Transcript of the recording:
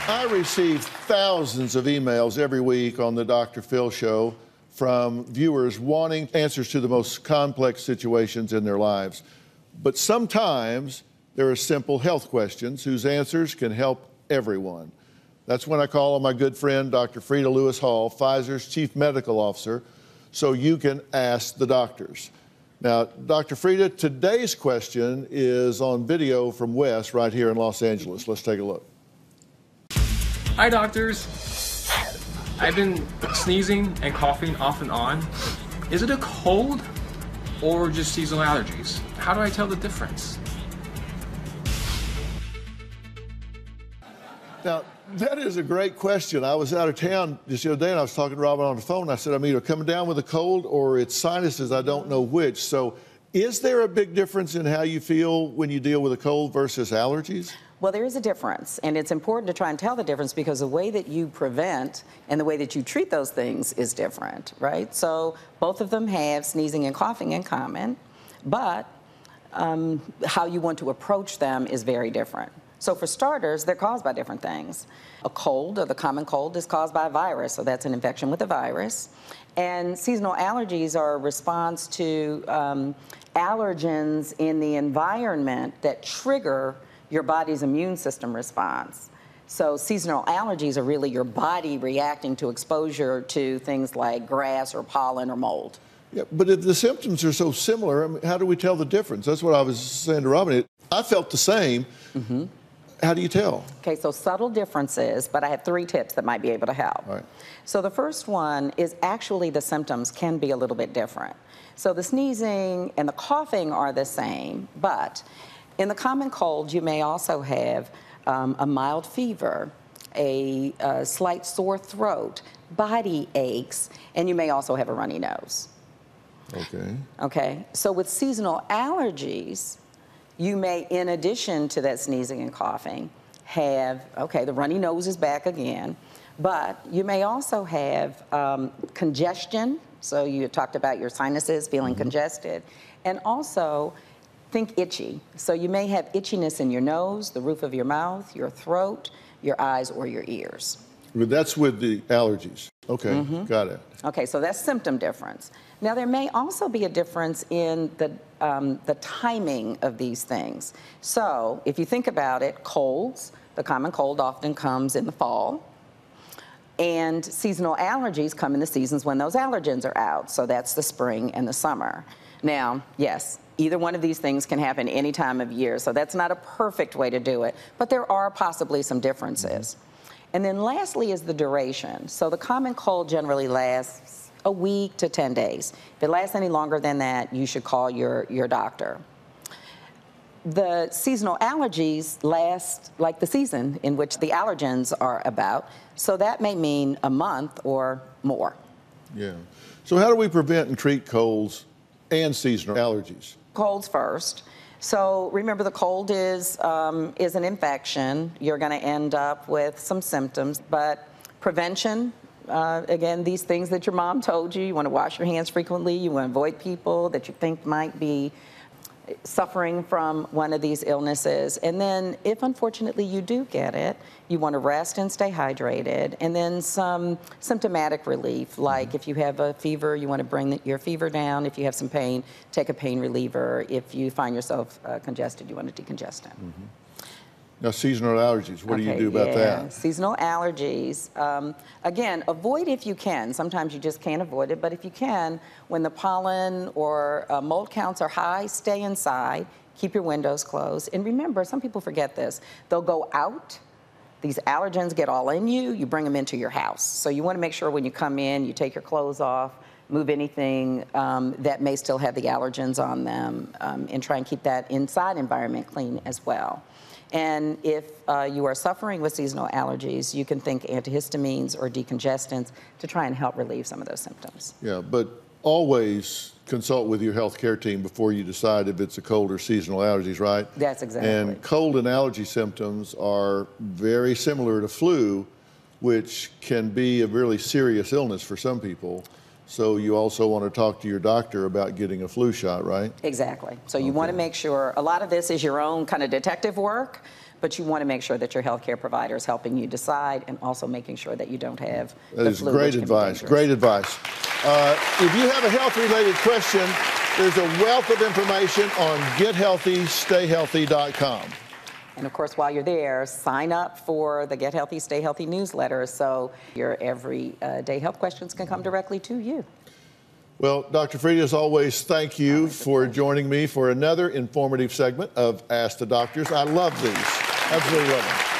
I receive thousands of emails every week on the Dr. Phil Show from viewers wanting answers to the most complex situations in their lives. But sometimes there are simple health questions whose answers can help everyone. That's when I call on my good friend, Dr. Freda Lewis-Hall, Pfizer's Chief Medical Officer, so you can ask the doctors. Now, Dr. Freda, today's question is on video from Wes right here in Los Angeles. Let's take a look. Hi, doctors. I've been sneezing and coughing off and on. Is it a cold or just seasonal allergies? How do I tell the difference? Now, that is a great question. I was out of town just the other day and I was talking to Robin on the phone. I said, I'm either coming down with a cold or it's sinuses. I don't know which. So is there a big difference in how you feel when you deal with a cold versus allergies? Well, there is a difference, and it's important to try and tell the difference because the way that you prevent and the way that you treat those things is different, right? So both of them have sneezing and coughing in common, but how you want to approach them is very different. So for starters, they're caused by different things. A cold, or the common cold, is caused by a virus, so that's an infection with a virus. And seasonal allergies are a response to allergens in the environment that trigger your body's immune system response. So seasonal allergies are really your body reacting to exposure to things like grass or pollen or mold. Yeah, but if the symptoms are so similar, I mean, how do we tell the difference? That's what I was saying to Robin. I felt the same. Mm-hmm. How do you tell? Okay, so subtle differences, but I have 3 tips that might be able to help. All right. So the first one is actually the symptoms can be a little bit different. So the sneezing and the coughing are the same, but in the common cold, you may also have a mild fever, a slight sore throat, body aches, and you may also have a runny nose. Okay. Okay, so with seasonal allergies, you may, in addition to that sneezing and coughing, have, okay, the runny nose is back again, but you may also have congestion. So you talked about your sinuses feeling congested, and also think itchy. So you may have itchiness in your nose, the roof of your mouth, your throat, your eyes, or your ears. That's with the allergies. Okay, got it. Okay, so that's symptom difference. Now there may also be a difference in the timing of these things. So if you think about it, colds, the common cold often comes in the fall, and seasonal allergies come in the seasons when those allergens are out. So that's the spring and the summer. Now, yes, either one of these things can happen any time of year, so that's not a perfect way to do it, but there are possibly some differences. And then lastly is the duration. So the common cold generally lasts a week to 10 days. If it lasts any longer than that, you should call your doctor. The seasonal allergies last like the season in which the allergens are about, so that may mean a month or more. Yeah. So how do we prevent and treat colds and seasonal allergies? Colds first. So remember, the cold is an infection. You're going to end up with some symptoms, but prevention, again, these things that your mom told you, you want to wash your hands frequently, you want to avoid people that you think might be suffering from one of these illnesses. And then if unfortunately you do get it, you want to rest and stay hydrated. And then some symptomatic relief, like if you have a fever, you want to bring your fever down. If you have some pain, take a pain reliever. If you find yourself congested, you want to decongest it. Now, seasonal allergies, what do you do about that? Seasonal allergies, again, avoid if you can. Sometimes you just can't avoid it, but if you can, when the pollen or mold counts are high, stay inside, keep your windows closed. And remember, some people forget this. They'll go out, these allergens get all in you, you bring them into your house. So you want to make sure when you come in, you take your clothes off, move anything that may still have the allergens on them, and try and keep that inside environment clean as well. And if you are suffering with seasonal allergies, you can think antihistamines or decongestants to try and help relieve some of those symptoms. Yeah, but always consult with your health care team before you decide if it's a cold or seasonal allergies, right? That's exactly. And cold and allergy symptoms are very similar to flu, which can be a really serious illness for some people. So you also want to talk to your doctor about getting a flu shot, right? Exactly. So you want to make sure, a lot of this is your own kind of detective work, but you want to make sure that your healthcare provider is helping you decide and also making sure that you don't have That the is flu, great which can be advice. dangerous. Great advice. If you have a health-related question, there's a wealth of information on gethealthystayhealthy.com. And of course, while you're there, sign up for the Get Healthy, Stay Healthy newsletter so your everyday health questions can come directly to you. Well, Dr. Freda, as always, thank you for joining me for another informative segment of Ask the Doctors. I love these. Absolutely love them.